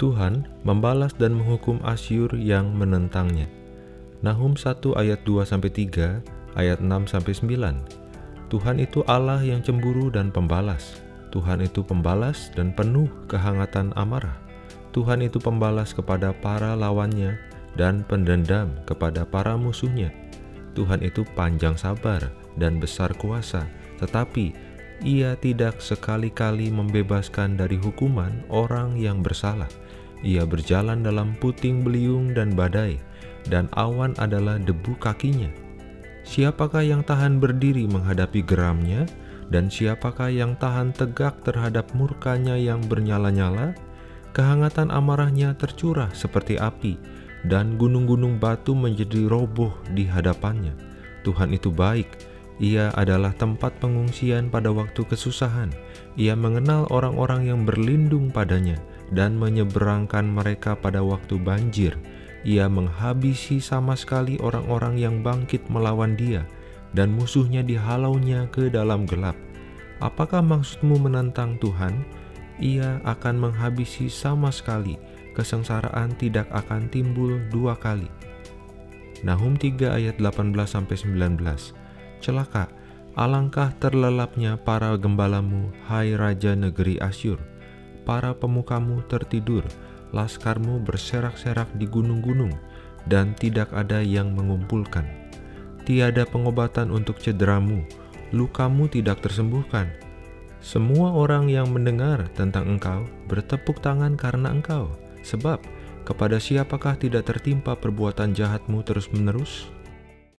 Tuhan membalas dan menghukum Asyur yang menentangnya. Nahum 1 ayat 2-3, ayat 6-9. Tuhan itu Allah yang cemburu dan pembalas. Tuhan itu pembalas dan penuh kehangatan amarah. Tuhan itu pembalas kepada para lawannya dan pendendam kepada para musuhnya. Tuhan itu panjang sabar dan besar kuasa, tetapi Ia tidak sekali-kali membebaskan dari hukuman orang yang bersalah. Ia berjalan dalam puting beliung dan badai, dan awan adalah debu kakinya. Siapakah yang tahan berdiri menghadapi geramnya, dan siapakah yang tahan tegak terhadap murkanya yang bernyala-nyala? Kehangatan amarahnya tercurah seperti api, dan gunung-gunung batu menjadi roboh di hadapannya. Tuhan itu baik, Ia adalah tempat pengungsian pada waktu kesusahan. Ia mengenal orang-orang yang berlindung padanya, dan menyeberangkan mereka pada waktu banjir. Ia menghabisi sama sekali orang-orang yang bangkit melawan Dia, dan musuhnya dihalaunya ke dalam gelap. Apakah maksudmu menentang Tuhan? Ia akan menghabisi sama sekali, kesengsaraan tidak akan timbul dua kali. Nahum 3 ayat 18-19. Celaka, alangkah terlelapnya para gembalamu, hai Raja negeri Asyur. Para pemukamu tertidur, laskarmu berserak-serak di gunung-gunung, dan tidak ada yang mengumpulkan. Tiada pengobatan untuk cederamu, lukamu tidak tersembuhkan. Semua orang yang mendengar tentang engkau bertepuk tangan karena engkau, sebab kepada siapakah tidak tertimpa perbuatan jahatmu terus-menerus?